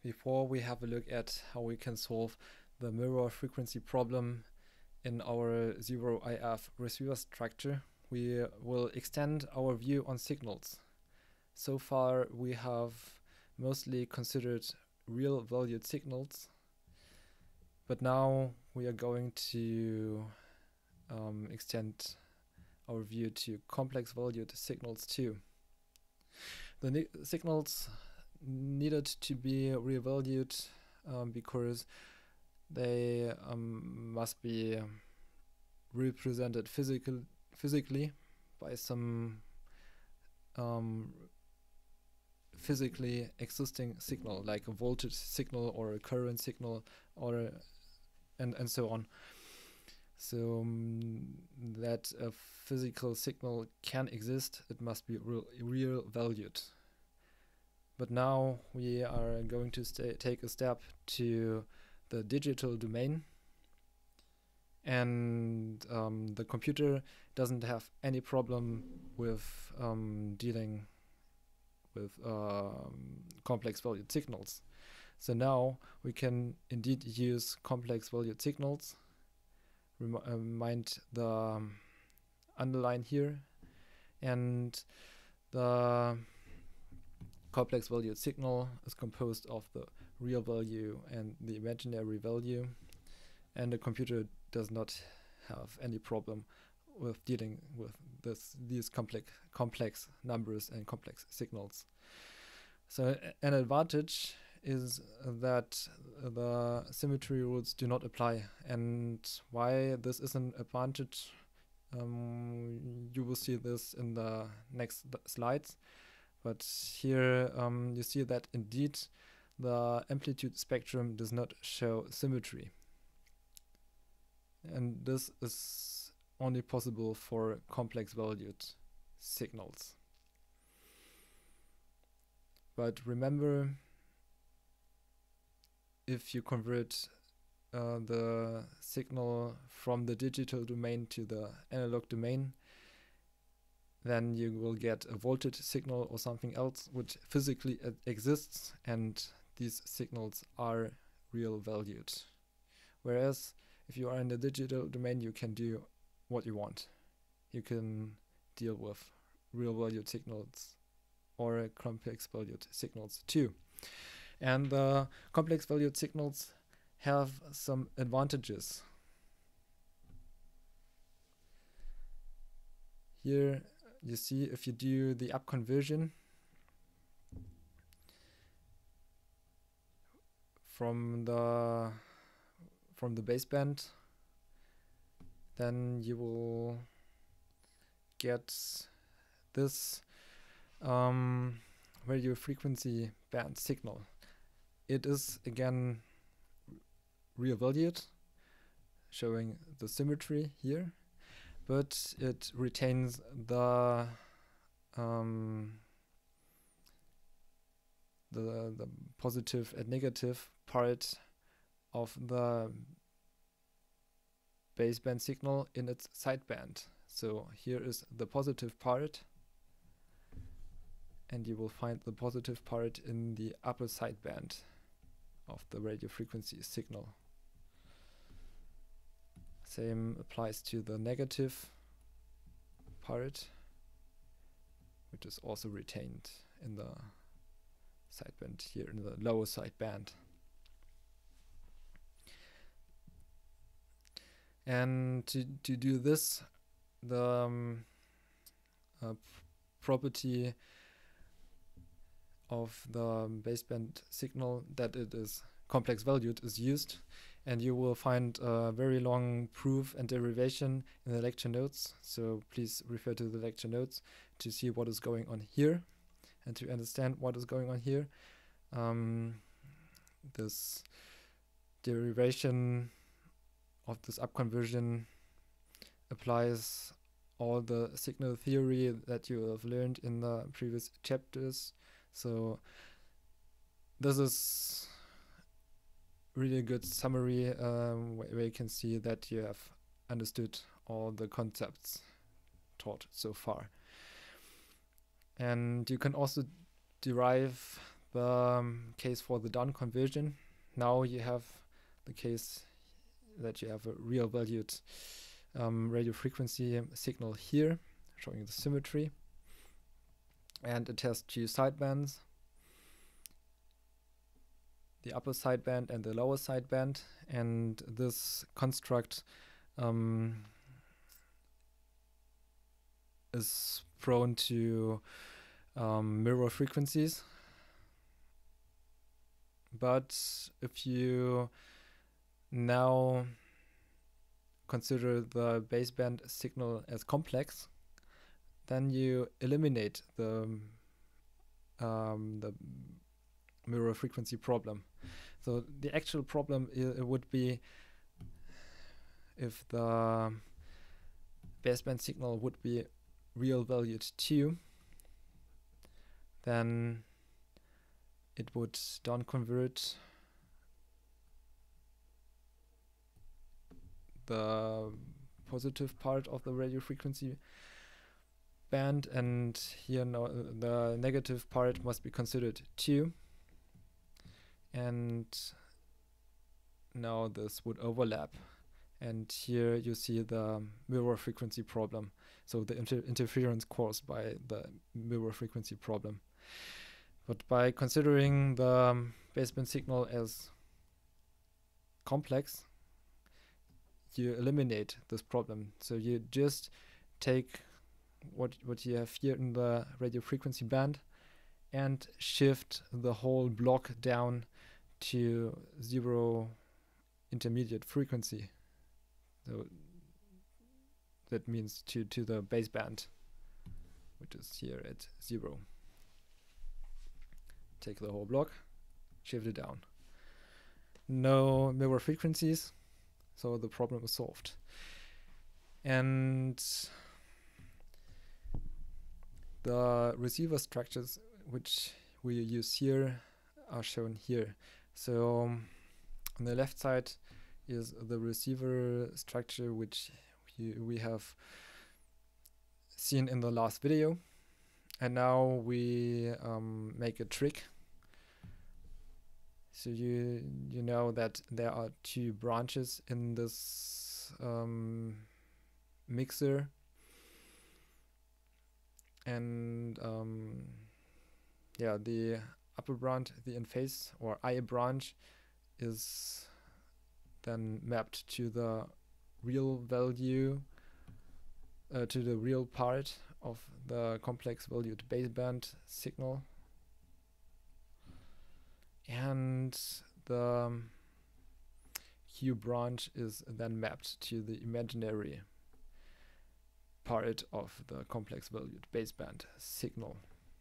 Before we have a look at how we can solve the mirror frequency problem in our zero-IF receiver structure, we will extend our view on signals. So far we have mostly considered real valued signals, but now we are going to extend our view to complex valued signals too. The signals needed to be revalued because they must be represented physically by some physically existing signal, like a voltage signal or a current signal, or and so on. So that a physical signal can exist, it must be real valued. But now we are going to take a step to the digital domain, and the computer doesn't have any problem with dealing with complex valued signals. So now we can indeed use complex valued signals. Mind the underline here, and the complex valued signal is composed of the real value and the imaginary value, and the computer does not have any problem with dealing with these complex numbers and complex signals. So an advantage is that the symmetry rules do not apply, and why this is an advantage, you will see this in the next slides. But here you see that indeed the amplitude spectrum does not show symmetry, and this is only possible for complex valued signals. But remember, if you convert the signal from the digital domain to the analog domain, then you will get a voltage signal or something else which physically exists, and these signals are real valued. Whereas if you are in the digital domain, you can do what you want. You can deal with real valued signals or complex valued signals too. And the complex valued signals have some advantages. Here you see, if you do the up conversion from the baseband, then you will get this radio frequency band signal. It is again real valued, showing the symmetry here, but it retains the positive and negative part of the baseband signal in its sideband. So here is the positive part, and you will find the positive part in the upper sideband of the radio frequency signal. Same applies to the negative part, which is also retained in the sideband here in the lower sideband. And to do this, the property of the baseband signal that it is complex valued is used, and you will find a very long proof and derivation in the lecture notes, so please refer to the lecture notes to see what is going on here and to understand what is going on here. This derivation of this upconversion applies all the signal theory that you have learned in the previous chapters. So this is really a good summary where you can see that you have understood all the concepts taught so far. And you can also derive the case for the down conversion. Now you have the case that you have a real valued radio frequency signal here, showing the symmetry, and it has two sidebands, the upper sideband and the lower sideband, and this construct is prone to mirror frequencies. But if you now consider the baseband signal as complex, then you eliminate the mirror frequency problem. So the actual problem it would be if the baseband signal would be real valued 2, then it would down convert the positive part of the radio frequency band, and here now the negative part must be considered 2, and now this would overlap, and here you see the mirror frequency problem, so the interference caused by the mirror frequency problem. But by considering the baseband signal as complex, you eliminate this problem. So you just take what you have here in the radio frequency band and shift the whole block down to 0 intermediate frequency. So that means to the baseband, which is here at 0. Take the whole block, shift it down. No mirror frequencies, so the problem is solved. And the receiver structures which we use here are shown here. So on the left side is the receiver structure which we have seen in the last video, and now we make a trick. So you know that there are 2 branches in this mixer, and yeah, the upper branch, the in-phase or I branch, is then mapped to the real value, to the real part of the complex valued baseband signal, and the Q branch is then mapped to the imaginary part of the complex valued baseband signal.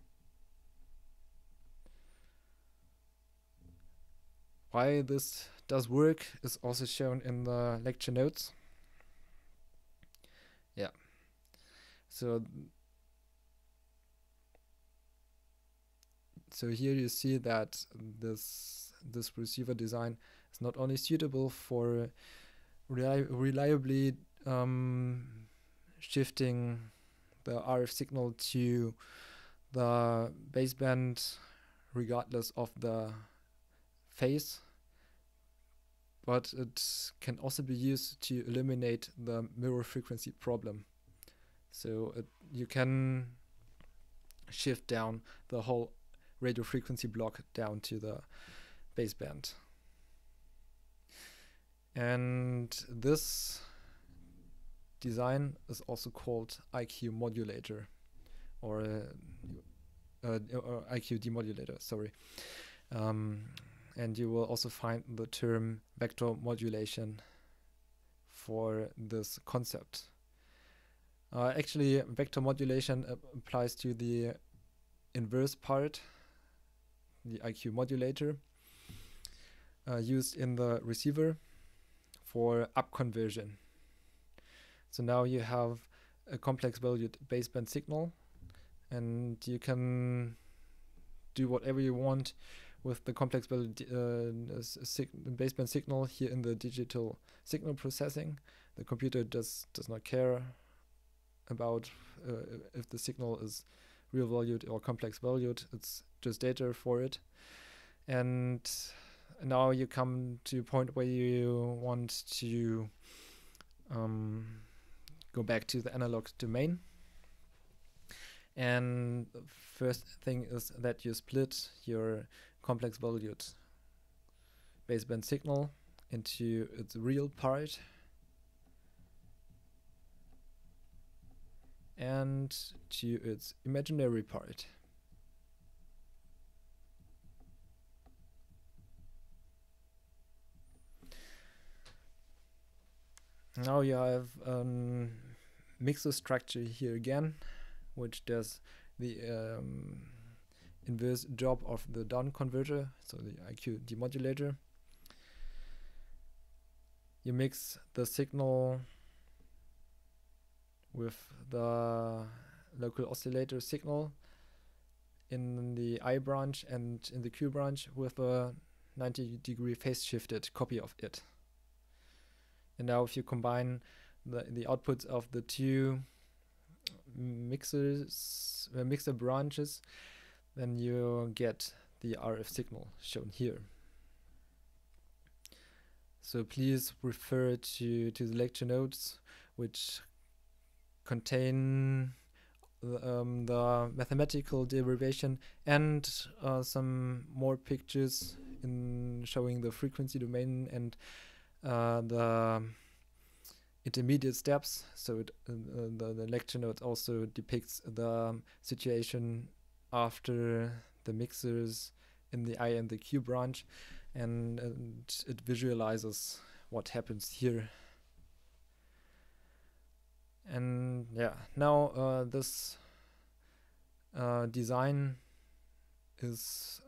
Why this does work is also shown in the lecture notes. Yeah, so here you see that this receiver design is not only suitable for reliably shifting the RF signal to the baseband regardless of the phase, but it can also be used to eliminate the mirror frequency problem. So you can shift down the whole radio frequency block down to the baseband. And this design is also called IQ modulator, or IQ demodulator, sorry. And you will also find the term vector modulation for this concept. Actually, vector modulation applies to the inverse part, the IQ modulator, used in the receiver for up conversion. So now you have a complex valued baseband signal, and you can do whatever you want with the complex valued baseband signal here in the digital signal processing. The computer does not care about if the signal is real valued or complex valued. It's just data for it. And now you come to a point where you want to go back to the analog domain. And the first thing is that you split your complex valued baseband signal into its real part and to its imaginary part. Now you have mixer structure here again, which does the inverse job of the down converter, so the IQ demodulator. You mix the signal with the local oscillator signal in the I branch and in the Q branch with a 90-degree phase shifted copy of it. And now if you combine the outputs of the two mixer branches, then you get the RF signal shown here. So please refer to the lecture notes, which contain the mathematical derivation and some more pictures in showing the frequency domain and the intermediate steps. So the lecture note also depicts the situation after the mixers in the I and the Q branch, and it visualizes what happens here. And yeah, now this design is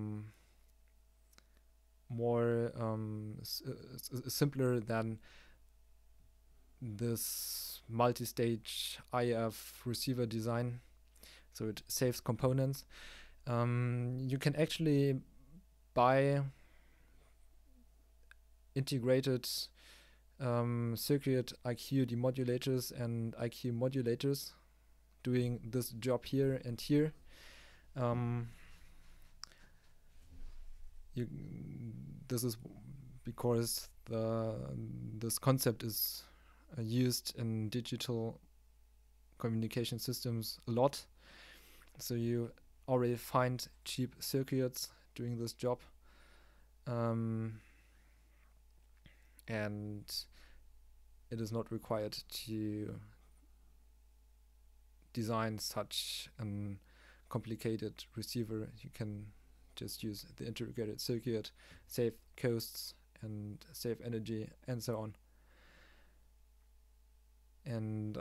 more simpler than this multi-stage IF receiver design, so it saves components. You can actually buy integrated circuit IQ demodulators and IQ modulators doing this job here and here. This is because this concept is used in digital communication systems a lot. So you already find cheap circuits doing this job. And it is not required to design such a complicated receiver. You can just use the integrated circuit, save costs and save energy and so on. And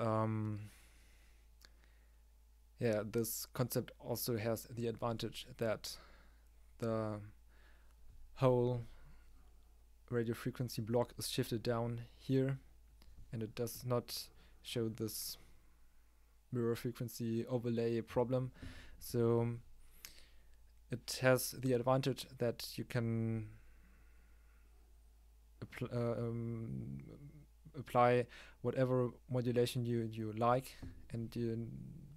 yeah, this concept also has the advantage that the whole radio frequency block is shifted down here, and it does not show this mirror frequency overlay problem. So it has the advantage that you can apply whatever modulation you like, and you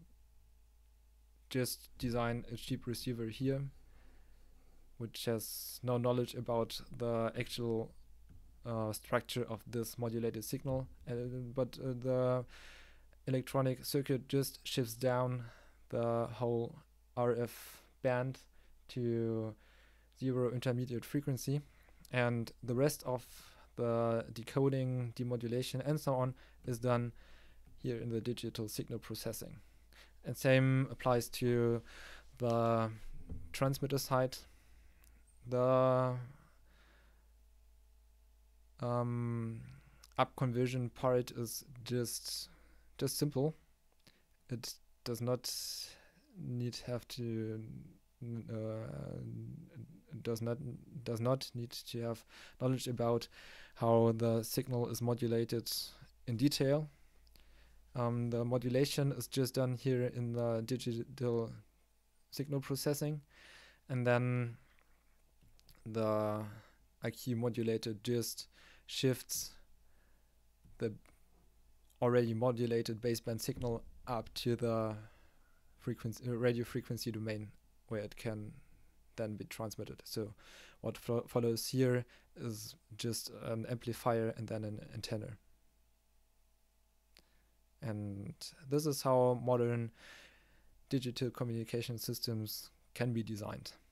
just design a cheap receiver here which has no knowledge about the actual structure of this modulated signal, but the electronic circuit just shifts down the whole RF band to 0 intermediate frequency, and the rest of the decoding, demodulation and so on is done here in the digital signal processing. And same applies to the transmitter side. The up conversion part is just simple. It does not need to have knowledge about how the signal is modulated in detail. The modulation is just done here in the digital signal processing, and then the IQ modulator just shifts the already modulated baseband signal up to the frequency radio frequency domain where it can then be transmitted. So what follows here is just an amplifier and then an antenna. And this is how modern digital communication systems can be designed.